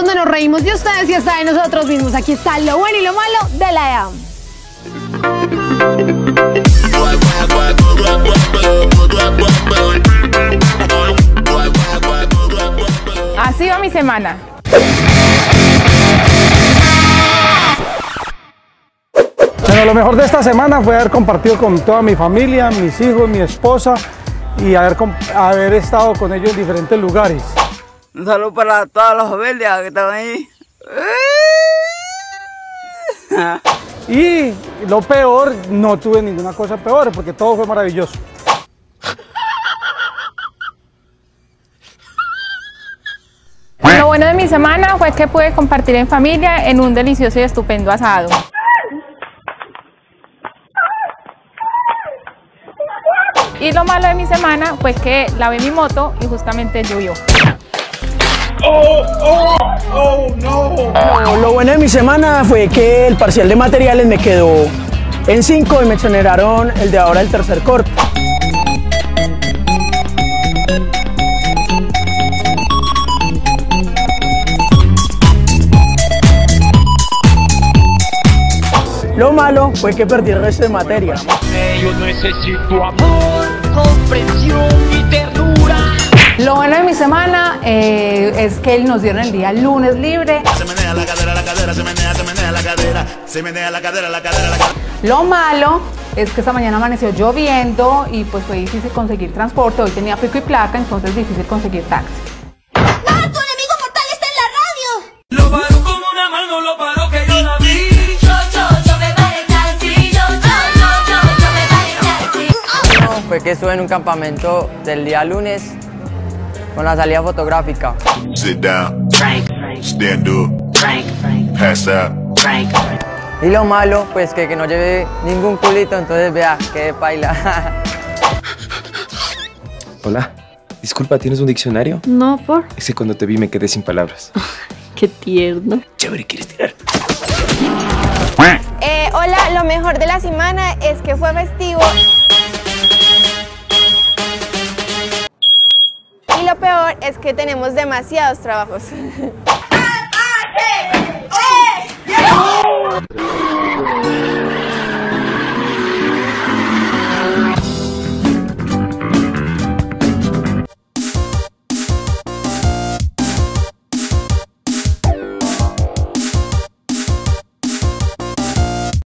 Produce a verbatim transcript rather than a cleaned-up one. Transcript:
donde nos reímos de ustedes y hasta de nosotros mismos. Aquí está lo bueno y lo malo de la E A M. Así va mi semana. Bueno, lo mejor de esta semana fue haber compartido con toda mi familia, mis hijos, mi esposa y haber, haber estado con ellos en diferentes lugares. Un saludo para todas las familias que están ahí. Y lo peor, no tuve ninguna cosa peor porque todo fue maravilloso. Lo bueno de mi semana fue que pude compartir en familia en un delicioso y estupendo asado. Y lo malo de mi semana fue que lavé mi moto y justamente llovió. Oh, oh, oh, no. No, lo bueno de mi semana fue que el parcial de materiales me quedó en cinco y me exoneraron el de ahora el tercer corte. Lo malo fue que perdí el resto de materia. Yo necesito amor, comprensión y ternura. Lo bueno de mi semana eh, es que nos dieron el día lunes libre. Se menea la cadera, la cadera, se menea, se menea la cadera, se menea la cadera, la cadera, la cadera. Lo malo es que esta mañana amaneció lloviendo y pues fue difícil conseguir transporte. Hoy tenía pico y placa, entonces difícil conseguir taxi. ¡No! ¡Tu enemigo mortal está en la radio! Lo paró como una mano, lo paró que yo la vi. Fue que estuve en un campamento del día lunes con la salida fotográfica. Sit down, stand up, pass out. Y lo malo, pues que, que no llevé ningún culito, entonces vea, qué paila. Hola, disculpa, ¿tienes un diccionario? No, ¿por? Es que cuando te vi me quedé sin palabras. Qué tierno. Chévere, ¿quieres tirar? Eh, hola, lo mejor de la semana es que fue festivo. Y lo peor es que tenemos demasiados trabajos. ¡Ah, ah, eh, eh!